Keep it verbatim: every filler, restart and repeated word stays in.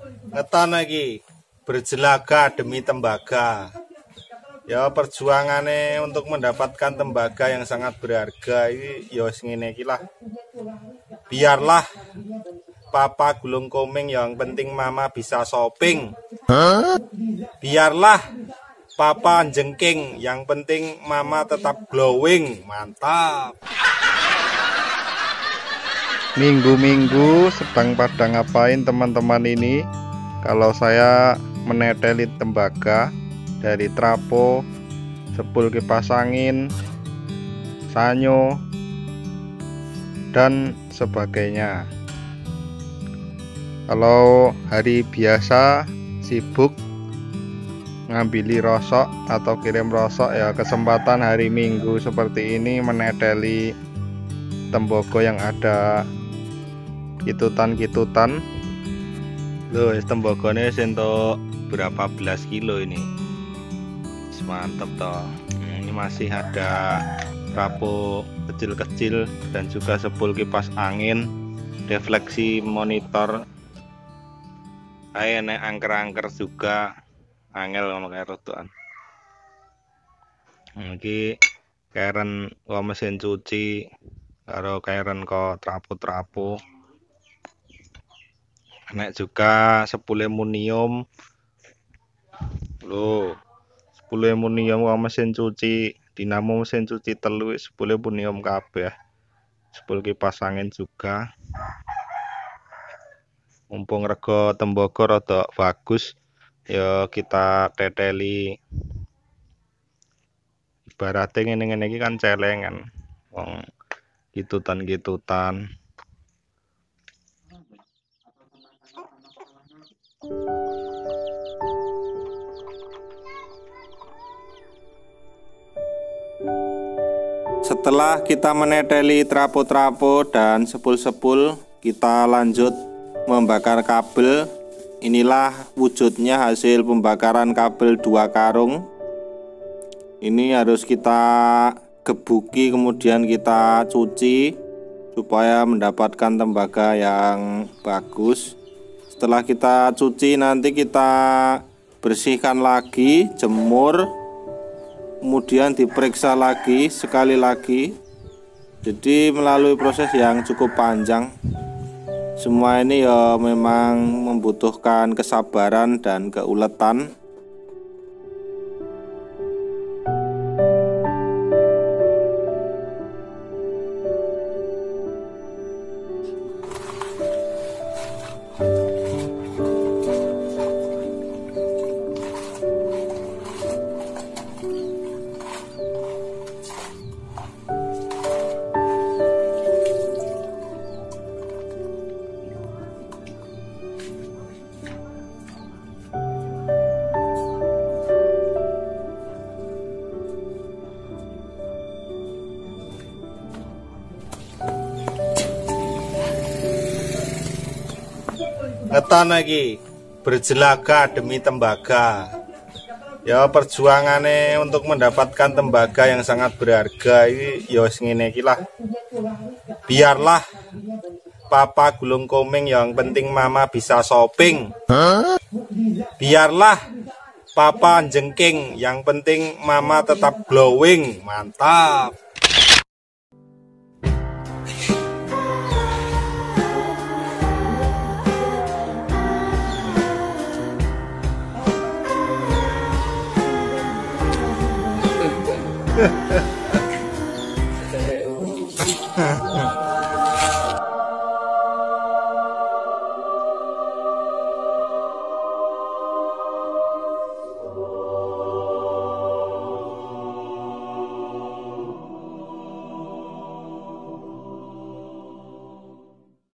ngeton lagi berjelaga demi tembaga. Ya perjuangannya untuk mendapatkan tembaga yang sangat berharga ini ya ngene iki lah. Biarlah papa gulung komeng, yang penting mama bisa shopping. Biarlah papa jengking, yang penting mama tetap glowing. Mantap. Minggu-minggu sedang pada ngapain teman-teman ini? Kalau saya meneteli tembaga dari trapo, sepul kipas angin, sanyo, dan sebagainya. Kalau hari biasa sibuk ngambili rosok atau kirim rosok, ya kesempatan hari Minggu seperti ini meneteli tembaga yang ada kitutan-kitutan. Loh, tembaganya sentok berapa belas kilo ini. Mantap toh. Ini masih ada trapo kecil-kecil dan juga sepul kipas angin, defleksi monitor, ayo angker-angker juga angel ngono kae rodokan. Iki keren kok mesin cuci karo keren kok trapo-trapo. Nek juga sepul aluminium. Loh, sepul aluminium kok mesin cuci, dinamo mesin cuci telu sepul aluminium kabeh. Sepul kipas angin juga. Mumpung rego tembaga rada bagus, ya kita teteli. Ibaratnya ngene-ngene iki kan celengan. Wong kitutan-kitutan. Setelah kita meneteli trapo-trapo dan sepul-sepul, kita lanjut membakar kabel. Inilah wujudnya hasil pembakaran kabel dua karung. Ini harus kita gebuki, kemudian kita cuci supaya mendapatkan tembaga yang bagus. Setelah kita cuci, nanti kita bersihkan lagi, jemur, kemudian diperiksa lagi sekali lagi. Jadi melalui proses yang cukup panjang. Semua ini ya memang membutuhkan kesabaran dan keuletan. Ngeton lagi berjelaga demi tembaga. Ya perjuangannya untuk mendapatkan tembaga yang sangat berharga ini ya ngene iki lah. Biarlah papa gulung komeng, yang penting mama bisa shopping. Biarlah papa jengking, yang penting mama tetap glowing. Mantap. Ha ha ha.